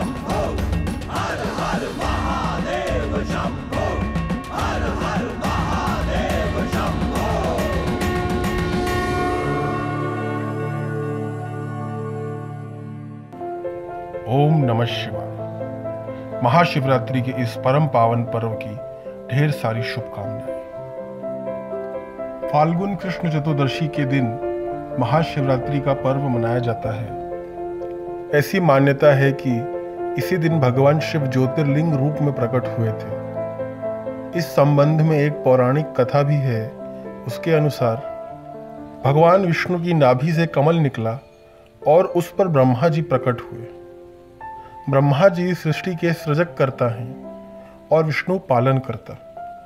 शंभो, हर हर महादेव शंभो, हर हर महादेव शंभो। ओम नमः शिवाय। महाशिवरात्रि के इस परम पावन पर्व की ढेर सारी शुभकामनाएं। फाल्गुन कृष्ण चतुर्दशी के दिन महाशिवरात्रि का पर्व मनाया जाता है। ऐसी मान्यता है कि इसी दिन भगवान शिव ज्योतिर्लिंग रूप में प्रकट हुए थे। इस संबंध में एक पौराणिक कथा भी है। उसके अनुसार भगवान विष्णु की नाभि से कमल निकला और उस पर ब्रह्मा जी प्रकट हुए। ब्रह्मा जी सृष्टि के सृजक करता हैं और विष्णु पालन करता।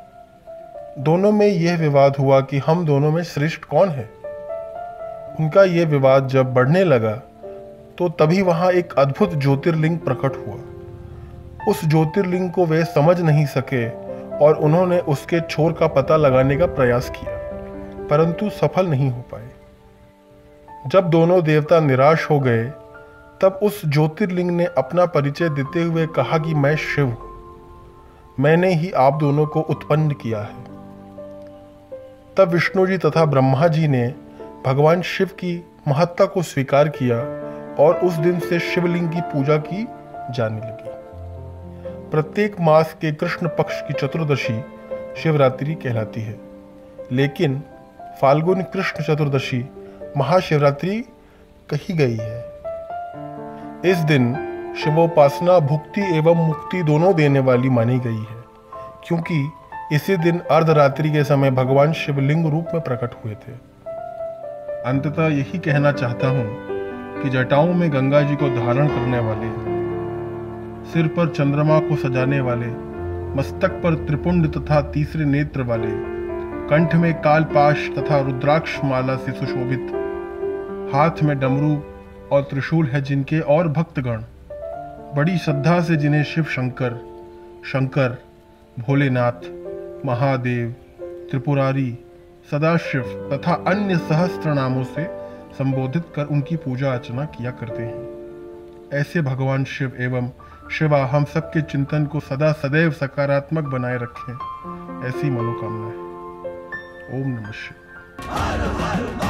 दोनों में यह विवाद हुआ कि हम दोनों में श्रेष्ठ कौन है। उनका यह विवाद जब बढ़ने लगा तो तभी वहां एक अद्भुत ज्योतिर्लिंग प्रकट हुआ। उस ज्योतिर्लिंग को वे समझ नहीं सके और उन्होंने उसके छोर का पता लगाने का प्रयास किया, परंतु सफल नहीं हो पाए। जब दोनों देवता निराश हो गए तब उस ज्योतिर्लिंग ने अपना परिचय देते हुए कहा कि मैं शिव हूं, मैंने ही आप दोनों को उत्पन्न किया है। तब विष्णु जी तथा ब्रह्मा जी ने भगवान शिव की महत्ता को स्वीकार किया और उस दिन से शिवलिंग की पूजा की जाने लगी। प्रत्येक मास के कृष्ण पक्ष की चतुर्दशी शिवरात्रि कहलाती है, लेकिन फाल्गुन कृष्ण चतुर्दशी महाशिवरात्रि कही गई है। इस दिन शिवोपासना भुक्ति एवं मुक्ति दोनों देने वाली मानी गई है, क्योंकि इसी दिन अर्धरात्रि के समय भगवान शिवलिंग रूप में प्रकट हुए थे। अंततः यही कहना चाहता हूं कि जटाओं में गंगा जी को धारण करने वाले, सिर पर चंद्रमा को सजाने वाले, मस्तक पर त्रिपुंड तथा तीसरे नेत्र वाले, कंठ में कालपाश तथा रुद्राक्ष माला से सुशोभित, हाथ में डमरू और त्रिशूल है जिनके और भक्तगण बड़ी श्रद्धा से जिन्हें शिव शंकर, भोलेनाथ, महादेव, त्रिपुरारी, सदाशिव तथा अन्य सहस्त्र नामों से संबोधित कर उनकी पूजा अर्चना किया करते हैं। ऐसे भगवान शिव एवं शिवा हम सबके चिंतन को सदा सदैव सकारात्मक बनाए रखें, ऐसी मनोकामना है। ओम नमः शिवाय।